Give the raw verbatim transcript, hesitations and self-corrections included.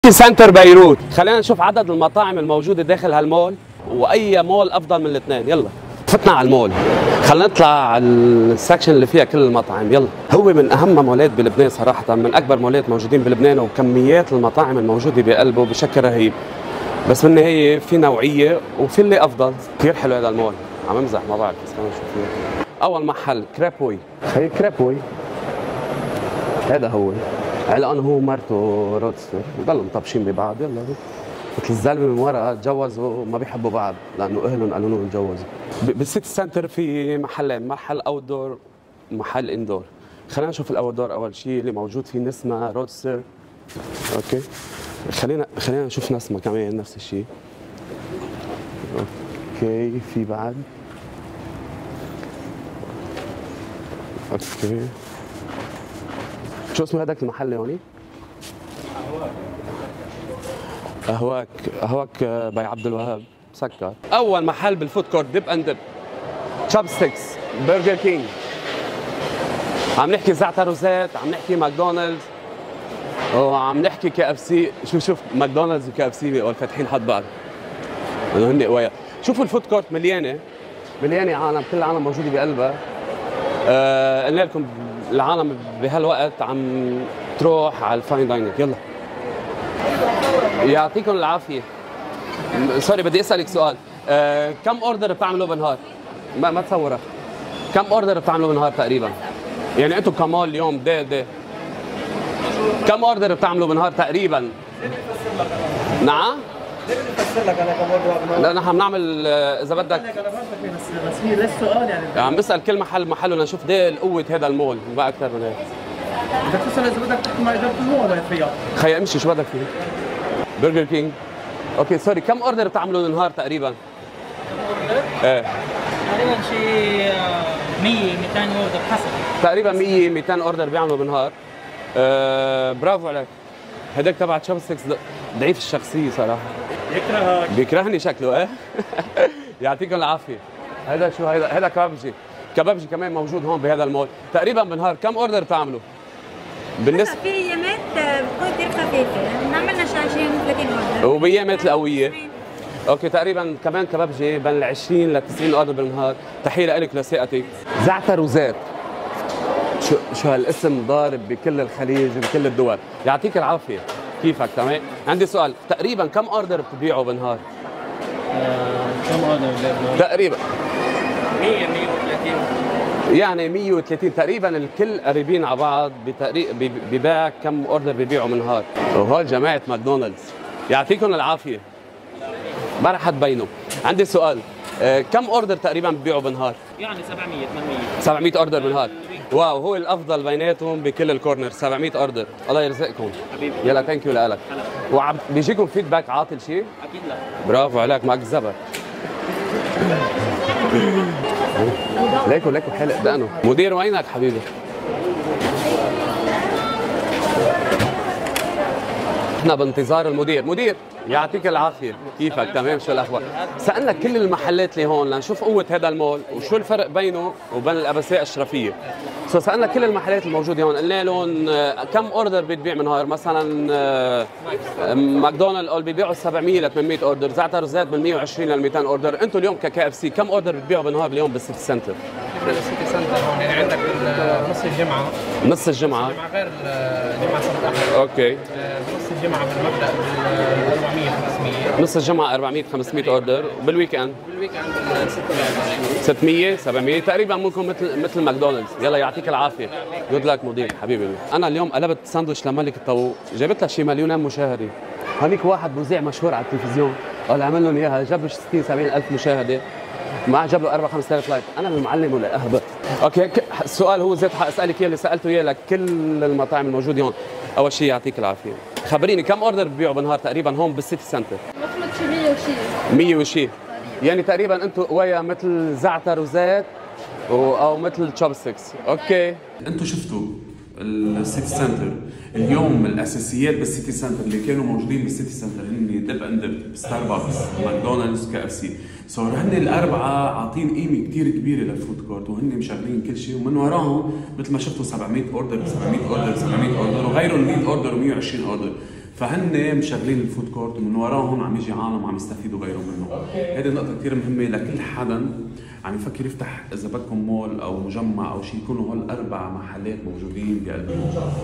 سنتر بيروت. خلينا نشوف عدد المطاعم الموجودة داخل هالمول وأي مول أفضل من الاثنين. يلا فتنا على المول، خلينا نطلع على السكشن اللي فيها كل المطاعم. يلا، هو من أهم مولات بلبنان صراحة، من أكبر مولات موجودين بلبنان، وكميات المطاعم الموجودة بقلبه بشكل رهيب. بس بالنهاية في نوعية وفي اللي أفضل. كثير حلو هذا المول، عم امزح ما بعرف، بس خلينا نشوف فيه. أول محل كريبوي، هي كريبوي هذا هو، علقان هو ومرته رودستر بضلوا مطبشين ببعض. يلا مثل الزلمه من ورا تجوزوا ما بيحبوا بعض لانه اهلهم قالوا لهم تجوزوا. بالسيتي سنتر في محلين، محل اوت دور ومحل اندور. خلينا نشوف الاوت دور اول شيء اللي موجود فيه نسمه رودستر. اوكي، خلينا خلينا نشوف نسمه كمان نفس الشيء. اوكي، في بعد. اوكي، شو اسمه هذاك المحل هوني؟ قهواك قهواك باي عبد الوهاب مسكر. اول محل بالفود كورت ديب اند ديب، تشوب ستيكس، برجر كينج، عم نحكي زعتر وزيت، عم نحكي ماكدونالدز، وعم نحكي كي اف سي. شوف شوف ماكدونالدز وكي اف سي فاتحين حد بعض، انه هن قوايا. شوفوا الفود كورت مليانه مليانه عالم، كل العالم موجوده بقلبها. آه قلنا لكم العالم بهالوقت عم تروح على الفاين دايننج. يلا يعطيكم العافيه. سوري بدي اسالك سؤال، آه كم اوردر بتعملوا بالنهار؟ ما ما تصورها، كم اوردر بتعملوا بالنهار تقريبا؟ يعني انتم كمال اليوم دي دي كم اوردر بتعملوا بالنهار تقريبا؟ نعم؟ ليه بدي افسر لك انا كم اوردر بالنهار؟ لا نحن بنعمل اذا بدك. انا بس بس هي ليش سؤال يعني؟ عم بسال كل محل محله لنشوف دي قوه هذا المول، ما اكثر من هيك. بدك تسال اذا بدك تحكي مع اداره المول ولا فيها؟ خيي امشي، شو بدك فيه؟ برجر كينج. اوكي سوري، كم اوردر بتعملوا بالنهار تقريبا؟ اوردر؟ ايه تقريبا شيء مية مئتين اوردر حسب. تقريبا مية مئتين اوردر بيعملوا بالنهار. آه برافو عليك. هداك تبع تشوب ستيكس ضعيف الشخصيه صراحه، بيكرهك بيكرهني شكله. ايه يعطيكم العافيه. هذا شو هذا؟ هذا كبابجي. كبابجي كمان موجود هون بهذا المول. تقريبا بالنهار كم اوردر بتعملوا؟ بالنسبه في ايامات بتكون كثير خفيفه، بنعملنا شي عشرين ثلاثين اوردر، وبايامات القويه. اوكي تقريبا كمان كبابجي بين ال عشرين ل تسعين اوردر بالنهار. تحيه لك لثقتك. زعتر وزيت، شو شو هالاسم ضارب بكل الخليج وبكل الدول. يعطيك العافيه. كيفك؟ تمام. عندي سؤال، تقريبا كم اوردر بتبيعوا بالنهار؟ كم اوردر تقريبا مية مية وثلاثين يعني مية وثلاثين تقريبا. الكل قريبين على بعض بتقريبا ببيع كم اوردر ببيعوا بالنهار. وهول جماعه ماكدونالدز. يعطيكم العافيه. ما رح تبينوا. عندي سؤال، آه كم اوردر تقريبا ببيعوا بالنهار؟ يعني سبعمية ثمانمية سبعمية اوردر بالنهار. واو، هو الافضل بيناتهم بكل الكورنر. سبعمية اوردر. الله يرزقكم حبيبي. يلا ثانك يو لك. وعم بيجيكم فيدباك عاطل شيء؟ اكيد لا. برافو عليك، معك زبر. ليكو ليكو حلق دقنه. مدير وينك حبيبي؟ احنا بانتظار المدير. مدير يعطيك العافيه. كيفك؟ تمام. شو الاخبار؟ سالنا كل المحلات اللي هون لنشوف قوه هذا المول وشو الفرق بينه وبين الابساء الاشرفيه. سو سالنا كل المحلات الموجوده هون، قلنا لهم كم اوردر بتبيع بالنهار. مثلا ماكدونالد قال بيبيعوا سبعمية ل ثمانمية اوردر، زعتر وزيت من مية وعشرين ل مئتين اوردر. انتم اليوم ككي اف سي كم اوردر بتبيعوا بالنهار اليوم بالسيتي سنتر؟ بالسيتي سنتر هون يعني عندك نص الجمعه نص الجمعه الجمعه غير الجمعه سبت احد. اوكي. نص الجمعه بالمبدا بال أربعمية خمسمية. نص الجمعه أربعمية خمسمية اوردر. بالويك اند بالويك اند ستمية ستمية سبعمية تقريبا. ممكن مثل مثل ماكدونالدز. يلا يعطيك العافيه. جود لك مدير حبيبي. انا اليوم قلبت ساندويتش لملك الطاووق، جابت لها شي مليونين مشاهده. هنيك واحد مذيع مشهور على التلفزيون قال عمل لهم اياها، جاب له ستين سبعين الف مشاهده، ما جاب له أربعة خمسة آلاف لايك. انا المعلم ولا الاهبل؟ اوكي السؤال هو زيت حاسالك اياه اللي سالته اياه لكل المطاعم الموجوده هون. اول شيء يعطيك العافيه، خبريني كم اوردر ببيعوا بالنهار تقريبا هون بالسيتي سنتر؟ المفروض شي مية وشي مية وشي. يعني تقريبا انتم قوايا مثل زعتر وزيت او مثل تشوب ستيكس. اوكي انتم شفتوا السيتي سنتر اليوم. الاساسيات بالسيتي سنتر اللي كانوا موجودين بالسيتي سنتر هن ديب اند ديب، ستاربكس، ماكدونالدز، كي اف سي. صار هن الاربعه عاطين قيمه كثير كبيره للفود كورت وهن مشغلين كل شيء، ومن وراهم مثل ما شفتوا سبعمية اوردر سبعمية اوردر سبعمية اوردر وغيرهم مية اوردر ومية وعشرين اوردر. فهن مشغلين الفود كورت ومن وراهم عم يجي عالم عم يستفيدوا غيرهم منه. هذه النقطة كثير مهمة لكل حدا عم يفكر يفتح إذا بدكم مول أو مجمع أو شيء، يكونوا هول أربع محلات موجودين بقلبهم.